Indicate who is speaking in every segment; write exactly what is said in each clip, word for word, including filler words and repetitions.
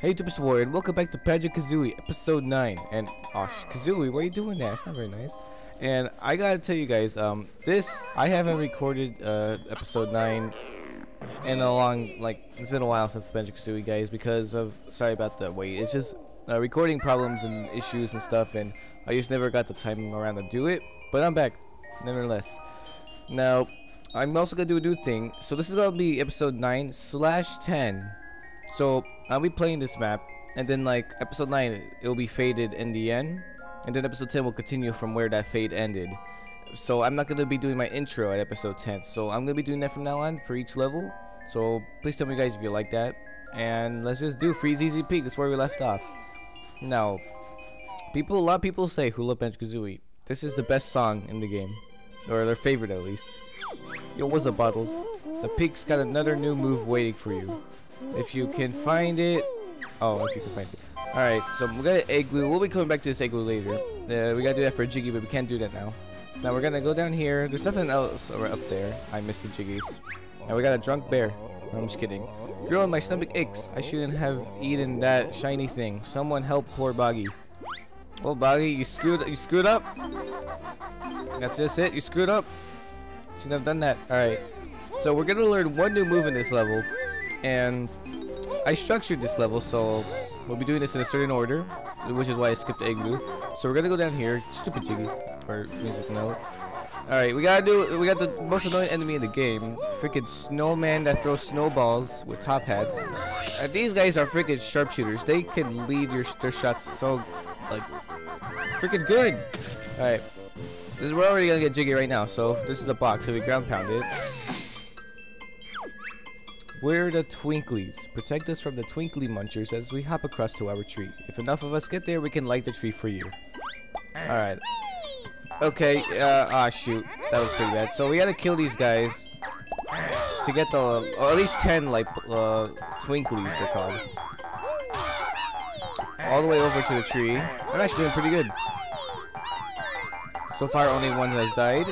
Speaker 1: Hey YouTube, Mister Warrior, and welcome back to Banjo-Kazooie, episode nine. And, oh, Kazooie, why are you doing that? It's not very nice. And I gotta tell you guys, um, this, I haven't recorded, uh, episode nine in a long, like, it's been a while since Banjo-Kazooie, guys, because of, sorry about the wait, it's just, uh, recording problems and issues and stuff, and I just never got the time around to do it, but I'm back, nevertheless. Now, I'm also gonna do a new thing, so this is gonna be episode nine slash ten. So I'll be playing this map, and then like episode nine it'll be faded in the end, and then episode ten will continue from where that fade ended. So I'm not gonna be doing my intro at episode ten, so I'm gonna be doing that from now on for each level. So please tell me guys if you like that, and let's just do Freeze Easy Peak. That's where we left off. Now, people, a lot of people say who love Banjo-Kazooie, this is the best song in the game, or their favorite at least. Yo, what's up, Bottles? The Peak's got another new move waiting for you. If you can find it. Oh, if you can find it. Alright, so we got an egg glue. We'll be coming back to this egg glue later. Uh, we gotta do that for Jiggy, but we can't do that now. Now we're gonna go down here. There's nothing else up there. I missed the Jiggies. Now we got a drunk bear. No, I'm just kidding. Girl, my stomach aches. I shouldn't have eaten that shiny thing. Someone help poor Boggy. Oh, Boggy, you screwed you screwed up. That's just it. You screwed up. Shouldn't have done that. Alright. So we're gonna learn one new move in this level. And I structured this level, so we'll be doing this in a certain order, which is why I skipped the egg glue. So we're gonna go down here. Stupid Jiggy, or music note. All right, we gotta do. We got the most annoying enemy in the game, freaking snowman that throws snowballs with top hats. And these guys are freaking sharpshooters. They can lead your their shots so like freaking good. All right, this is we're already gonna get Jiggy right now. So this is a box, so we ground pound it. We're the Twinklies. Protect us from the Twinkly Munchers as we hop across to our tree. If enough of us get there, we can light the tree for you. Alright. Okay, uh, ah, shoot. That was pretty bad. So we gotta kill these guys to get the, or at least ten, like, uh, Twinklies, they're called. All the way over to the tree. I'm actually doing pretty good. So far, only one has died.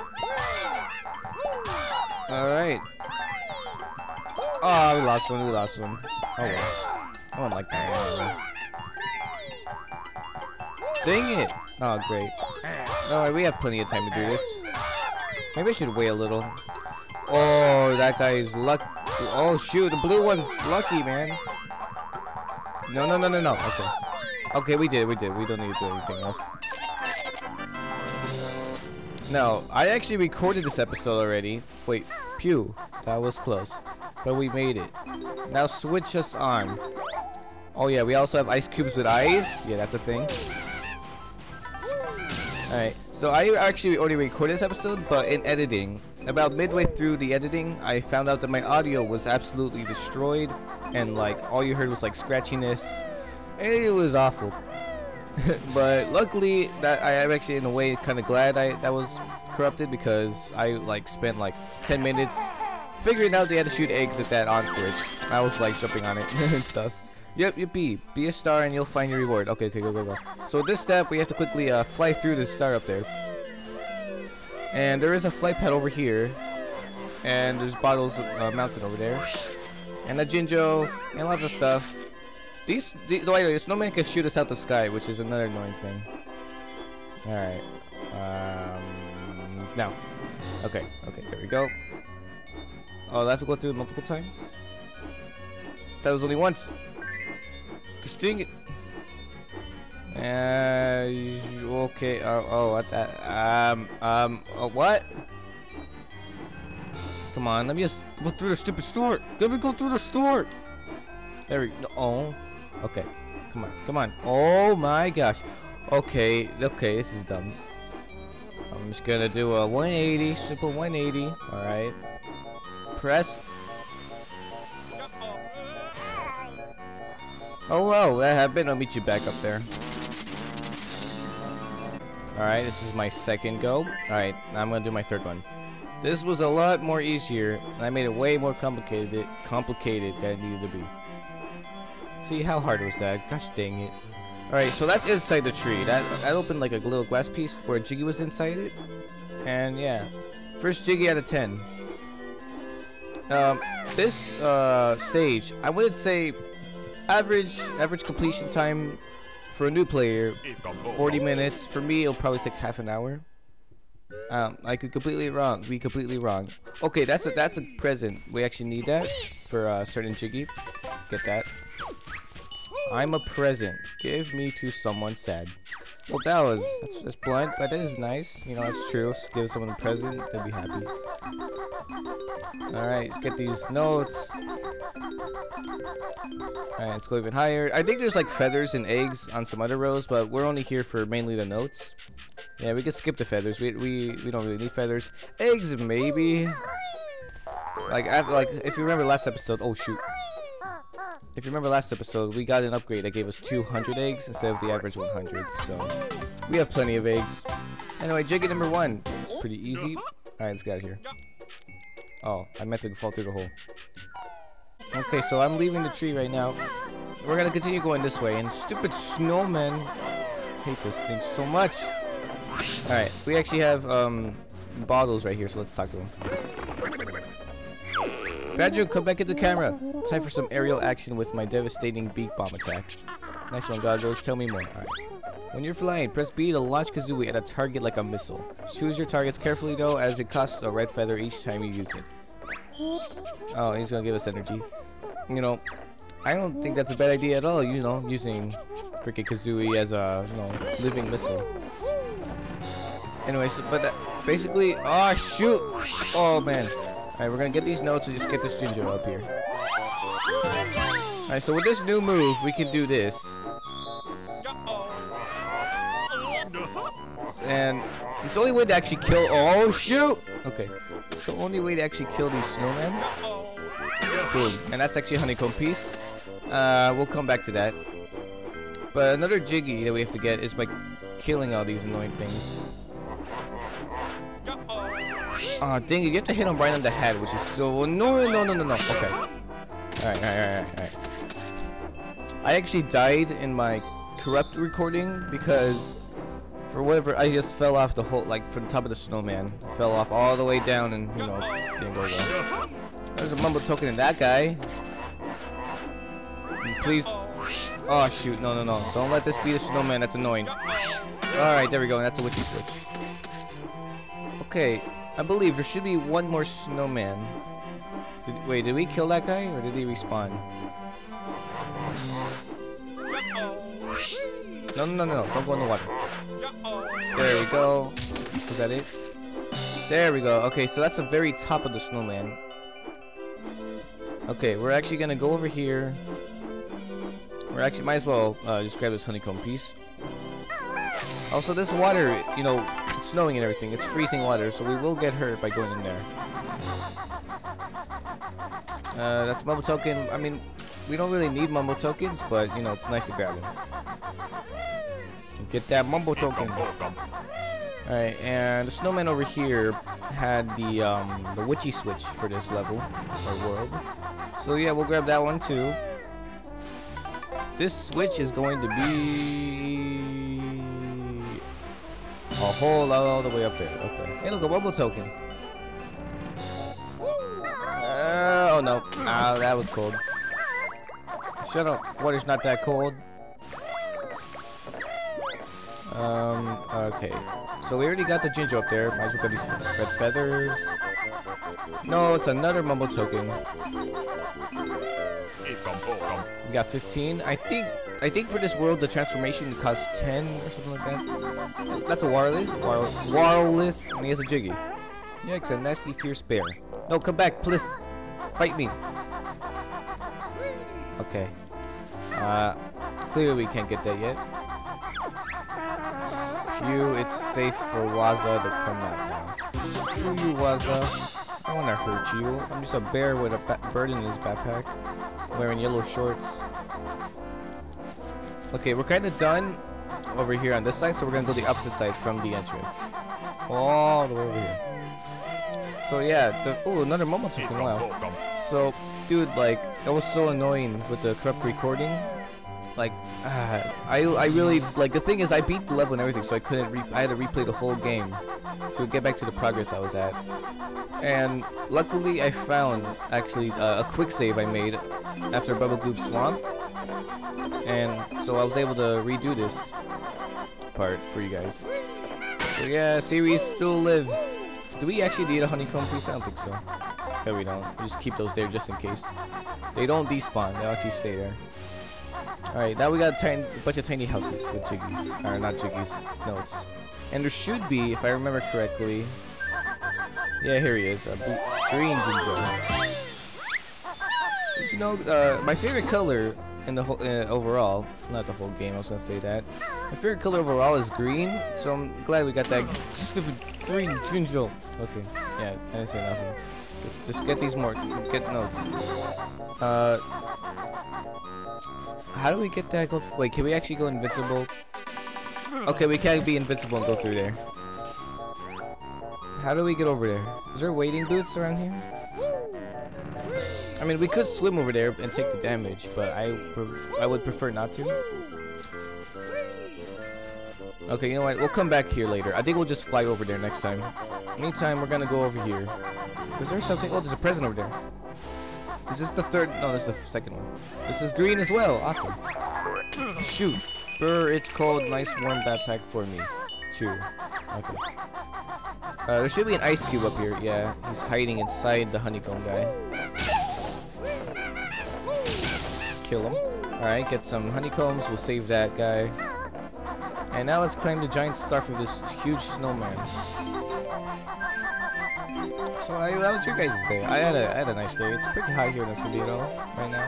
Speaker 1: Alright. Oh, we lost one, we lost one. Oh well. I don't like that one. Dang it! Oh, great. Alright, we have plenty of time to do this. Maybe I should wait a little. Oh, that guy is lucky. Oh, shoot, the blue one's lucky, man. No, no, no, no, no. Okay. Okay, we did, we did. We don't need to do anything else. No, I actually recorded this episode already. Wait, pew. That was close. But we made it. Now switch us on. Oh yeah, we also have ice cubes with eyes. Yeah, that's a thing. Alright, so I actually already recorded this episode, but in editing, about midway through the editing, I found out that my audio was absolutely destroyed, and like all you heard was like scratchiness, and it was awful. But luckily, that I am actually in a way kind of glad I that was corrupted, because I like spent like ten minutes figuring out they had to shoot eggs at that on switch. I was like jumping on it and stuff. Yep, yippee. Be a star and you'll find your reward. Okay, okay, go, go, go. So this step, we have to quickly uh, fly through this star up there. And there is a flight pad over here. And there's bottles uh, mounted over there. And a Jinjo, and lots of stuff. These, the, the, the snowman can shoot us out the sky, which is another annoying thing. Alright. Um, now. Okay, okay, there we go. Oh, I have to go through it multiple times? That was only once. Just dang it. Uh, okay. Oh, oh, what that? Um, um, oh, what? Come on, let me just go through the stupid store. Let me go through the store. There we go. Oh, okay. Come on, come on. Oh my gosh. Okay, okay, this is dumb. I'm just gonna do a one eighty, simple one eighty. All right. Press. Oh well, that happened. I'll meet you back up there. Alright, this is my second go. Alright, now I'm gonna do my third one. This was a lot more easier, and I made it way more complicated complicated than it needed to be. See, how hard was that? Gosh dang it. Alright, so that's inside the tree. That that opened like a little glass piece where Jiggy was inside it. And yeah. First Jiggy out of ten. Um, this uh, stage, I would say average average completion time for a new player, forty minutes. For me, it'll probably take half an hour. Um, I could completely wrong, be completely wrong. Okay, that's a that's a present. We actually need that for uh, certain Jiggy. Get that. I'm a present. Give me to someone sad. Well, that was that's, that's blunt, but it is nice. You know, it's true. Just give someone a present, they'll be happy. All right, let's get these notes. Alright, let's go even higher. I think there's like feathers and eggs on some other rows, but we're only here for mainly the notes. Yeah, we can skip the feathers. We we, we don't really need feathers. Eggs, maybe. Like, after, like if you remember last episode. Oh shoot. If you remember last episode, we got an upgrade that gave us two hundred eggs instead of the average one hundred. So we have plenty of eggs. Anyway, Jiggy number one. It's pretty easy. Alright, let's get out of here. Oh, I meant to fall through the hole. Okay, so I'm leaving the tree right now. We're gonna continue going this way, and stupid snowmen hate this thing so much. Alright, we actually have um bottles right here, so let's talk to them. Badger, come back at the camera. Time for some aerial action with my devastating beak bomb attack. Nice one, Goggles. Tell me more. Alright. When you're flying, press B to launch Kazooie at a target like a missile. Choose your targets carefully though, as it costs a red feather each time you use it. Oh, he's gonna give us energy. You know, I don't think that's a bad idea at all, you know, using freaking Kazooie as a, you know, living missile. Anyway, so, but that, basically, oh shoot! Oh man. Alright, we're gonna get these notes and just get this Ginger up here. Alright, so with this new move, we can do this. And it's the only way to actually kill. Oh shoot! Okay, it's the only way to actually kill these snowmen. Boom, and that's actually a honeycomb piece. Uh, we'll come back to that. But another Jiggy that we have to get is by killing all these annoying things. Ah, oh, dang it! You have to hit them right on the head, which is so annoying. No, no, no, no. Okay. All right, all right, all right, all right. I actually died in my corrupt recording because. For whatever, I just fell off the whole, like, from the top of the snowman. Fell off all the way down and, you know, didn't go well. There's a mumble token in that guy. Please. Oh, shoot. No, no, no. Don't let this be the snowman. That's annoying. Alright, there we go. And that's a witchy switch. Okay. I believe there should be one more snowman. Did, wait, did we kill that guy? Or did he respawn? No, no, no, no. Don't go in the water. There we go. Was that it? There we go. Okay, so that's the very top of the snowman. Okay, we're actually gonna go over here. We're actually might as well uh, just grab this honeycomb piece. Also, this water, you know, it's snowing and everything. It's freezing water, so we will get hurt by going in there. Uh, that's mumble token. I mean, we don't really need mumble tokens, but you know, it's nice to grab them. Get that mumble token. Alright, and the snowman over here had the um, the witchy switch for this level or world. So yeah, we'll grab that one too. This switch is going to be a whole lot all the way up there. Okay. Hey, look, a mumble token. Uh, oh no! Ah, that was cold. Shut up. Water's not that cold. Um, okay. So we already got the Ginger up there. Might as well get these red feathers. No, it's another mumble token. We got fifteen. I think I think for this world the transformation costs ten or something like that. That's a wireless. War wireless. And he has a Jiggy. Yikes, a nasty fierce bear. No, come back, please. Fight me. Okay. Uh, clearly we can't get that yet. Phew, it's safe for Waza to come out now. Screw you, Waza. I don't wanna hurt you. I'm just a bear with a ba bird in his backpack, wearing yellow shorts. Okay, we're kind of done over here on this side, so we're gonna go the opposite side from the entrance. All the way over here. So yeah, the, oh, another mumble token, wow. So, dude, like, that was so annoying with the corrupt recording. Like, uh, I I really, like, the thing is I beat the level and everything, so I couldn't, re I had to replay the whole game to get back to the progress I was at. And luckily I found, actually, uh, a quick save I made after Bubble Gloop Swamp. and so I was able to redo this part for you guys. So yeah, series still lives. Do we actually need a honeycomb piece? I don't think so. No, we don't. We just keep those there just in case. They don't despawn. They'll actually stay there. Alright, now we got a, tiny, a bunch of tiny houses with jiggies. Or not jiggies, notes. And there should be, if I remember correctly... Yeah, here he is. A green Jinjo. Did you know, uh, my favorite color in the whole, uh, overall, not the whole game, I was gonna say that. My favorite color overall is green, so I'm glad we got that stupid green Jinjo. Okay, yeah, I didn't say nothing. Just get these more, get notes. Uh, how do we get that gold? Wait, can we actually go invincible? Okay, we can't be invincible and go through there. How do we get over there? Is there waiting booths around here? I mean, we could swim over there and take the damage, but I I would prefer not to. Okay, you know what? We'll come back here later. I think we'll just fly over there next time. Meantime, we're gonna go over here. Is there something? Oh, there's a present over there. Is this the third? No, this is the second one. This is green as well. Awesome. Shoot. Brr, it's cold. Nice warm backpack for me. Two. Okay. Uh, there should be an ice cube up here. Yeah, he's hiding inside the honeycomb guy. Kill him. Alright, get some honeycombs. We'll save that guy. And now let's climb the giant scarf of this huge snowman. So I, that was your guys' day. I had a I had a nice day. It's pretty hot here in Escondido right now.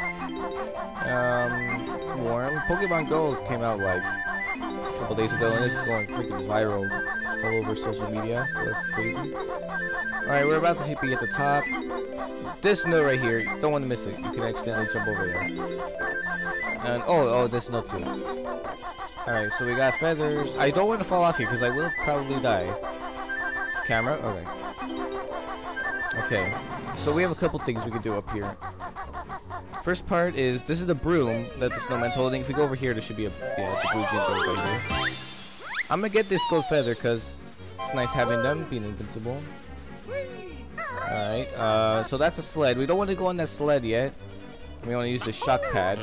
Speaker 1: Um, it's warm. Pokemon Go came out like a couple days ago, and it's going freaking viral all over social media. So that's crazy. All right, we're about to be at the top. This note right here, you don't want to miss it. You can accidentally jump over there. And oh, oh, this note too. All right, so we got feathers. I don't want to fall off here because I will probably die. Camera, okay. Okay, so we have a couple things we could do up here. First part is, this is the broom that the snowman's holding. If we go over here, there should be a, yeah, the blue Jinjos right here. I'm gonna get this gold feather because it's nice having them, being invincible. Alright, uh, so that's a sled. We don't want to go on that sled yet. We want to use the shock pad.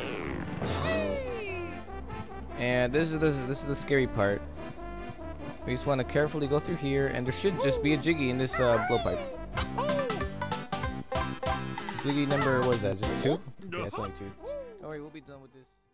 Speaker 1: And this is, this, this is the scary part. We just want to carefully go through here, and there should just be a Jiggy in this uh, blowpipe. Jiggy number, what is that, just two? Yeah, it's only two. Don't worry, we'll be done with this.